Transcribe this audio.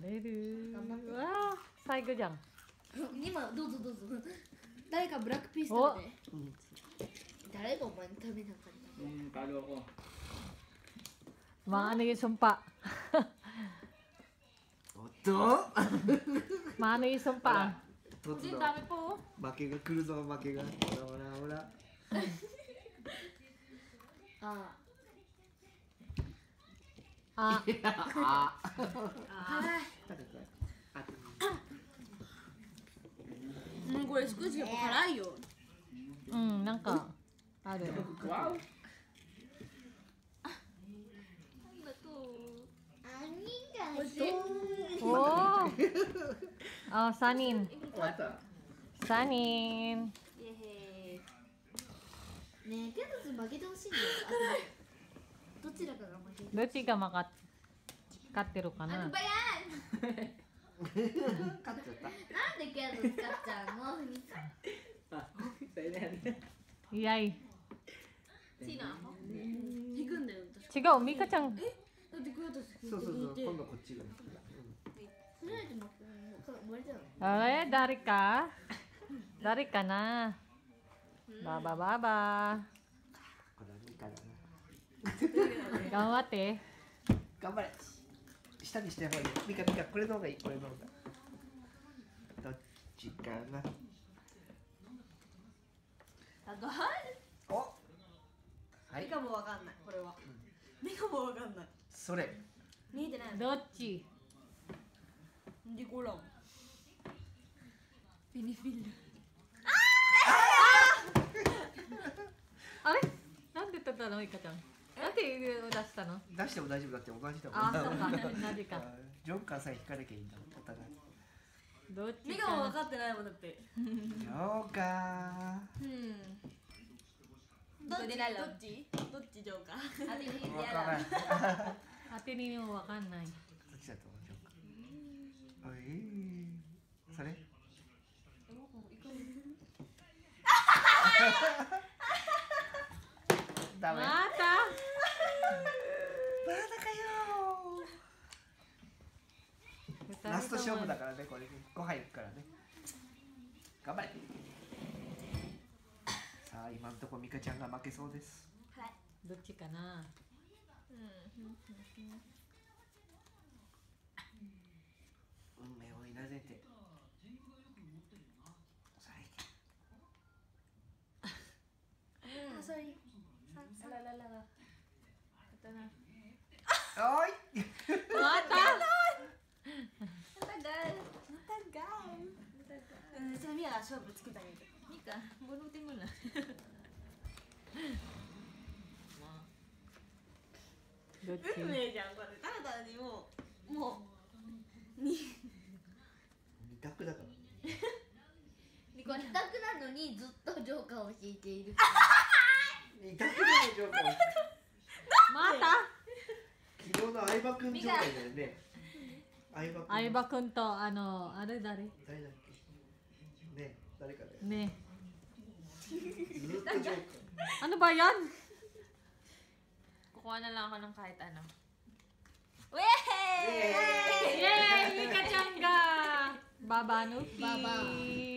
える。うわあ、最後じゃん。 今どうぞどうぞ。誰かブラックピース食べて。誰がお前に食べなかった。 Kalo ko. Maano yung sumpa? Oto? Maano yung sumpa? 突全のダメぽ。 負けが来るぞ負けが。ほらほらほら。 ああ、 あ。 これ少しやっぱ辛いよ。 うん、なんかある。 Wow! おお。あ、三人。 Wata. 三人。 イエヘー。ねえ、ケントス負けてほしいんだよ。どちらかが負ける。 どっちが勝ってるかな。 バヤ勝っちゃった。 ン。なんでケントス勝っちゃうの？ Ah, sa'yo na yan. いやい。 シナ。引くんだよ。 違う、ミカちゃん。 だってクヨトスそうそうそう今度こっちが。 それでも生まれちゃうの。 あれ、誰か。誰かな。ババババ。 これミカだな。 頑張って。 頑張れ。下にしてほうがいい。ミカミカこれの方がいいこれの方が。どっちかな。お。はい。 ミカもわかんない。これは。ミカもわかんない。 それ。 見えてない。 どっち。 ニコラン。フィニフィル。 あれ、なんで言ったの、ミカちゃん。なんで出したの。 出しても大丈夫だって同じだもん。 あ、そうか、同じか。 ジョーカーさえ引かなきゃいいんだもん。お互い。 どっちミカも分かかってないもんだって。 ジョーカどっちジョーカー。あれー。わからない。 当てにもわかんない。 どっちだと思うジョーカー。それ。ダメ。 また。 まだかよー。ラスト勝負だからねこれ5杯いくからね。頑張れ。さあ今のところミカちゃんが負けそうです。 どっちかな。 運命をいなぜて。 それ。 おい。 また。 それミカが勝負つけたんやけど。ミカ、bunuh tim mo na. どっち。 運命じゃんこれ。ただただにもう二択だから。 これ二択なのにずっとジョーカーを引いている。 二択でもジョーカー。 また。 昨日の相葉くん状態だよね。 相葉くんとあれ誰。 誰だっけ。ね誰かだよ。 ね。 ずっとジョーカー。 Ano ba yan? Kukuha na lang ako ng kahit ano. イエーイ、ミカちゃんがババ抜き。